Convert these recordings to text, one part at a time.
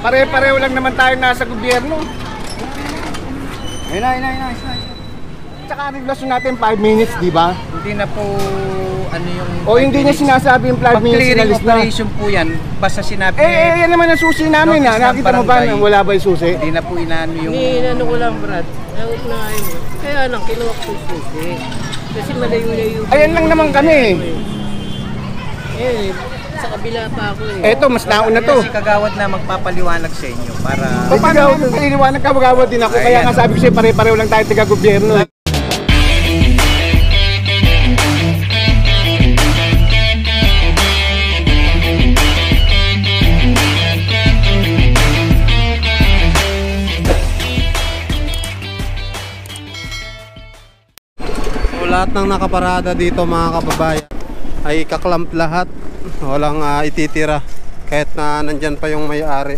Pare-pareho lang naman tayo nasa gobyerno. Ayun. Tsaka ang regulasyon natin 5 minutes, di ba? Hindi na po ano yung... O hindi niya sinasabi yung 5 minutes na list na. Operation po yan, basta sinabi... Yan naman ang susi namin ha. Nakita mo ba na wala ba yung susi? Hindi na po inaano yung... Inano ko lang, Brad. Nauunahin mo. Kaya lang, kinuha ko yung susi. Kasi malayo-layo. Ayan lang naman kami. Sa kabila pa ako eh. Eto, mas nauna to. Si Kagawad na magpapaliwanag sa inyo para... Paano paliliwanag ka, Kagawad din ako. Kaya nga sabi ko sa'yo, pare-pareho lang tayo taga-gobyerno. So lahat ng nakaparada dito mga kababayan ay kaklamp lahat. Walang ititira kahit na nandyan pa yung may-ari.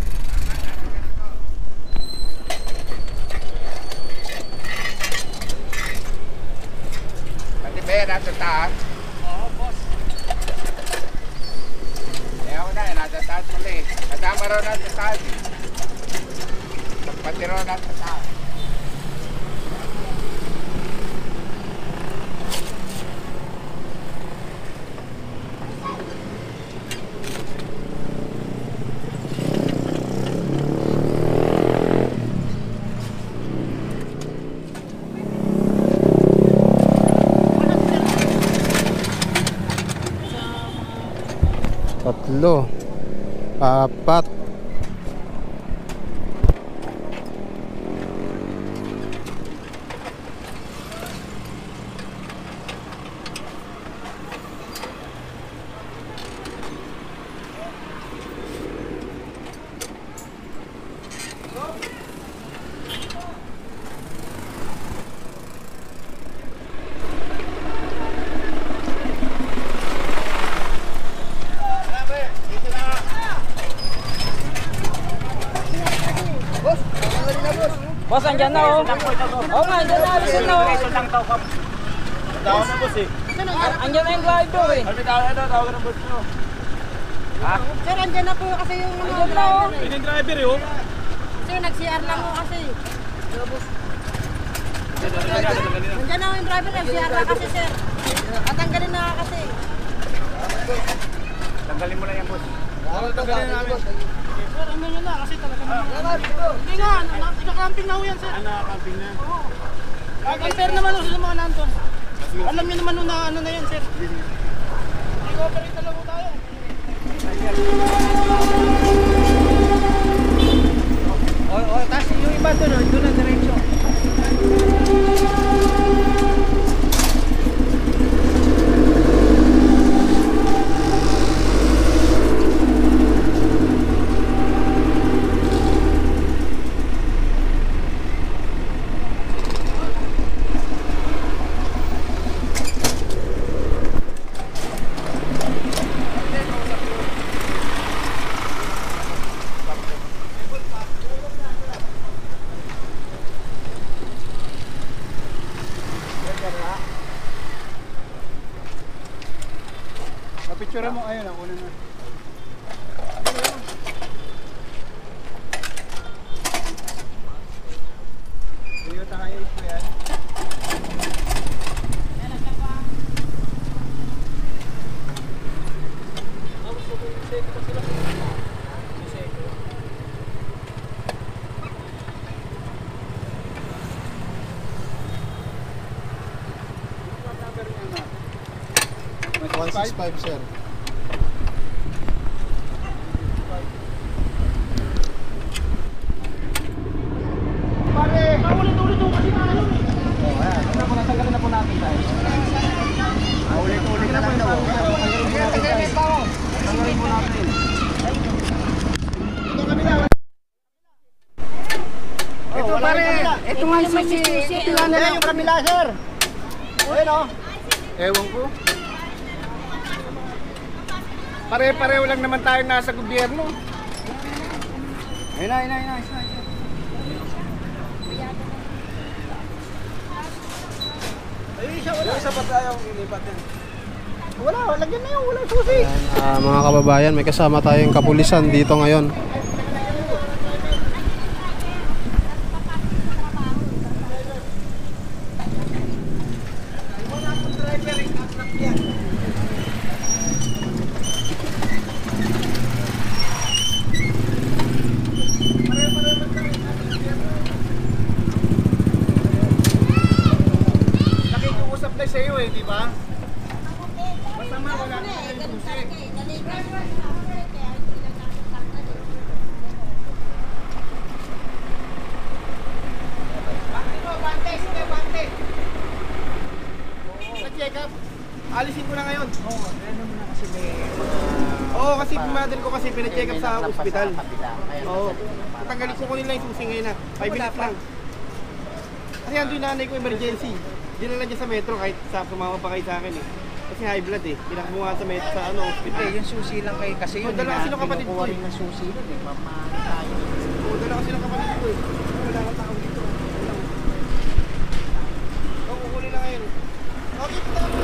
Pati ba yan nasa taas? Oo, boss. Ayaw na, nasa taas muli. Kasama raw nasa taas. Pati raw nasa taas. Tatlo, apat. Boss, andyan na oh. Oo nga, andyan na. Andyan na oh. Andyan na yung driver eh. Tawagan ng boss nyo. Sir, andyan na po kasi yung Andyan na oh. Yung driver yun. Sir, nag-CR lang mo kasi. Andyan na yung driver, nag-CR lang kasi sir. At tanggalin na kasi. Tanggalin mo na yan, boss. Tanggalin namin. Sir, ano nyo na kasi talaga naman. Hindi nga, naka-camping na ho yan sir. Naka-camping na? Oo. Compare naman ho sa mga nandun. Alam nyo naman na ano na yan sir. I-cooperate na lang ho tayo. Kasi yung iba doon na diretso. Picture mo, ayun ako na. Toyota Hiace po yan. May 165 sir. Ulit-ulit ho kasi na ano eh. Natanggalin na po natin tayo. Ulit-ulit na po ito. Tanggalin po natin. Ito pare, ito nga yung susi. Ito nga na yung kabila sir. Ayun o. Ewan ko. Pare-pareho lang naman tayo nasa gobyerno. Ayun. Isa pa tayong ilipat din. Wala, lagyan na yung walang susi. Mga kababayan, may kasama tayong kapulisan dito ngayon. Yung mother ko kasi pina-check up sa ospital. Oo. Tatanggalin ko nila yung susi ngayon na. 5 minutes lang. Kasi andun yung nanay ko emergency. Dinala niya sa metro kahit sumama pa kayo sa akin eh. Kasi high blood eh. Pinakbo nga sa metro sa hospital. Yung susi lang kayo kasi yun. Dala kasi ng kapatid ko eh. ng susi yun eh. Mamahal tayo. Dala kasi ng kapatid ko eh. Wala kang tao dito. Kukunin lang ngayon. Okay,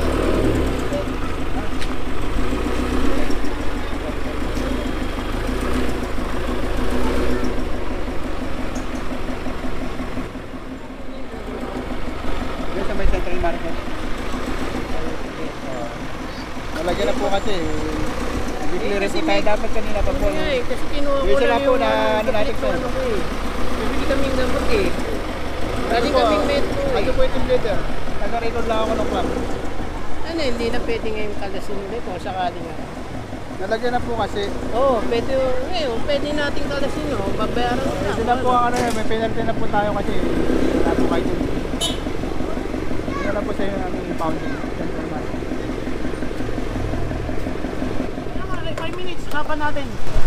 sa may Central Market. Nalagyan na po kasi. Clearance tayo dapat kanina pa po. Kasi kinuha ko Yung lang sila po na ano natin ko. Bibili kaming gamot eh. Galing kaming metro eh. Ano po yung leader? Taga-record lang ako ng club. Ano, hindi na pwede ngayong kalasin ulit kung sakali nga. Nalagyan na po kasi. Oo, pwede ngayon, pwede nating kalasin o, babayaran mo lang. Sila po ang ano yun, may penalty na po tayo kasi wala po kayo dun. Hindi na lang po sa iyo namin yung pounding. 5 minutes, hapa natin.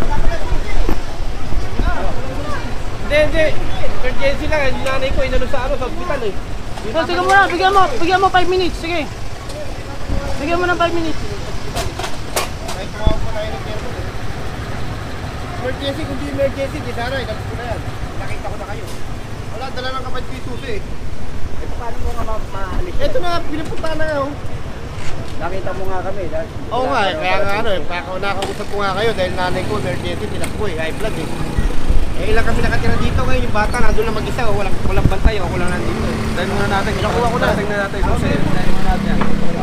Hindi. Emergency lang, yung nanay ko inano sa hospital eh. Sige muna, bigyan mo 5 minutes, sige. Bigyan mo ng 5 minutes. Ay, tumawag po na yun. Emergency, kung di emergency, di sana, inabot ko na yan. Nakita ko na kayo. Wala, dala lang kapag pisuso eh. Ito paano mo nga maalis? Ito na, pinapunta na nga oh. Nakita mo nga kami. Oo nga, kaya nga ano eh, nakausap ko nga kayo dahil nanay ko, emergency, tinakbo eh, high blood eh. Eh ilang kami nakatira dito ngayon, yung bata nandun lang mag-isa, walang bantay, ako lang nandito eh. Dahil muna natin. Nakuha ko na. Tingnan natin. Dahil muna natin.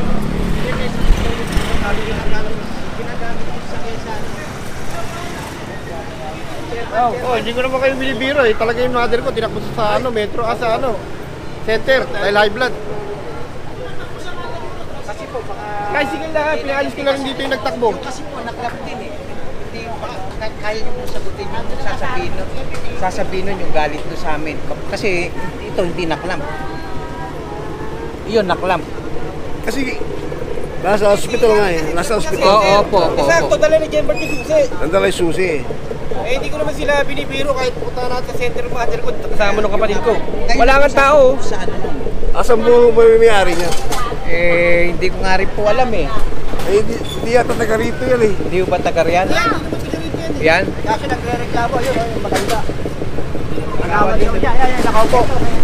Hindi ko naman kayo binibiro eh. Talaga yung mother ko, tinakbo sa metro, sa center, dahil high blood. Kasi po, baka... Kahit sige lang, pinalis ko lang dito yung nagtakbo. Kasi po, naklap din eh. Hindi, baka kaya niyo po sagutin yung sasabihin nun yung galit doon sa amin. Kasi ito hindi naklam. Iyon naklam. Kasi nasa hospital nga eh. Nasa hospital. Opo. Sakto, dala ni Jenbert yung susi. Nandala yung susi eh. Eh, hindi ko naman sila binibiro kahit pupunta natin sa center ng mother ko, kasama ng kapatid ko. Wala kang tao. Saan nun? Asan mo ba yung may-ari niya? Eh, hindi ko nga rin po alam eh. Eh, hindi yata taga rito yan eh. Hindi ko ba taga riyan? Yan? Kasi nagre-reklamo yun, yung maganda. Nakawa dito niya, yan, nakaupo.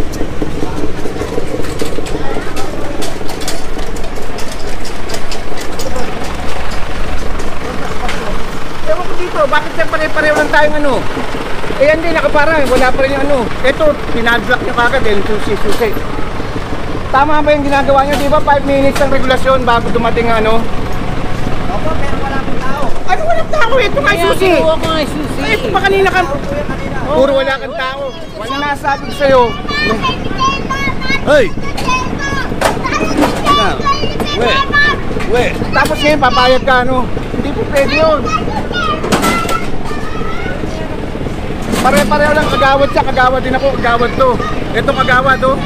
Ewan ko dito, bakit pare-pareho lang tayong ano? Eh hindi, nakaparang, wala pa rin yung ano. Ito, pinadlock nyo kagad, yung susi-susi. Tama ba yung ginagawa nyo? Di ba 5 minutes ang regulasyon bago dumating ano? Opo, pero wala akong tao. Ano walang tao? Ito nga susi. Kinuha ko nga yung susi. Ito pa kanina ka. Puro wala kang tao. Wala nasabi ko sa'yo. Hey! We! Tapos ngayon papayag ka ano? Hindi po pwede yun. Pare-pareho lang, kagawad siya, kagawad din ako, kagawad to. Ito kagawad to.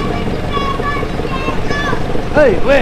Hey! We!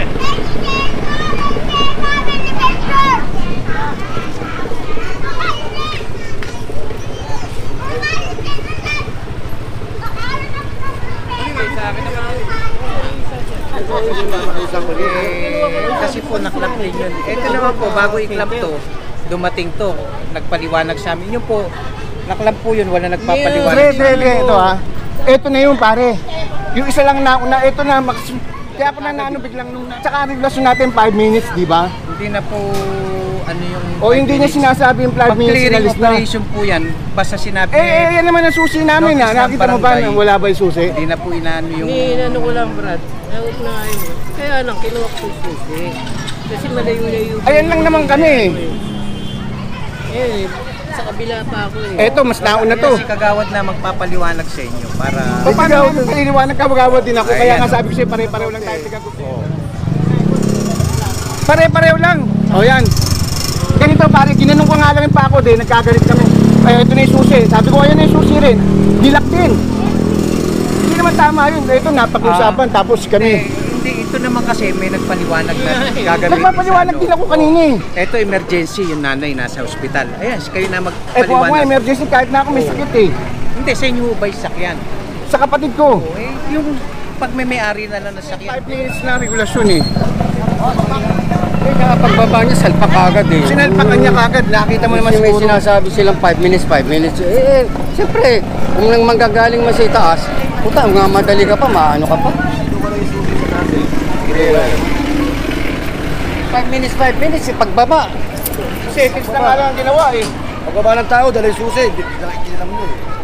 Kasi po naklap din yun. Ito naman po, bago i-clamp to, dumating to, nagpaliwanag sa amin. Yun po, naklap po yun, wala nagpapaliwanag. Ito ha. Ito na yun pare. Yung isa lang nauna, ito na kaya ako na naano biglang nung tsaka regulasyon natin 5 minutes, di ba? Hindi na po ano yung... O hindi niya sinasabi yung 5 minutes Pag-clearing na. operation po yan, basta sinabi... Yan naman ang susi namin ha. Nakita mo ba na wala ba yung susi? Hindi na po inaano yung... Inano ko lang, Brad. Nagot na nga yun. Kaya lang, kinuha ko yung susi. Kasi malayo-layo. Ayan lang naman kami. Eh, sa kabila pa ako eh. Eto, mas nauna to. Si Kagawad na magpapaliwanag sa inyo para... O paano naman paliliwanag kagawad din ako? Kaya nga sabi ko sa'yo, pare-pareho lang tayo tigagusto. Pare-pareho lang. O yan. Ganito pare, ginanong ko nga lang yung pako din, nagkagalit kami. Ay, ito na yung susi. Sabi ko, ayan na yung susi rin. Dilak din. Hindi naman tama yun. Ito, napag-usapan. Tapos kami. Hindi, ito naman naman kasi may nagpaliwanag na gagawin. Nagpapaliwanag din ako kanina eh. Ito emergency, yung nanay nasa ospital. Ayan, kayo na Eh kung ako magpaliwanag. emergency kahit na ako may sakit eh. Hindi, sa inyo ba yung sakyan? Sa kapatid ko. Eh, yung pag may-ari na lang ng sakyan. 5 minutes na regulasyon eh. Eh, pagbaba niya, salpak agad eh. Sinalpakan niya kagad. Nakita mo naman Kasi may siguro. sinasabi silang 5 minutes, 5 minutes. Eh, siyempre, kung nang manggagaling mo sa itaas, puta, mga madali ka pa, maano ka pa. 5 minutes, 5 minutes, eh, pagbaba. Seconds na nga lang ang ginawa eh. Pagbaba ng tao, dahil susi, kinilam mo eh.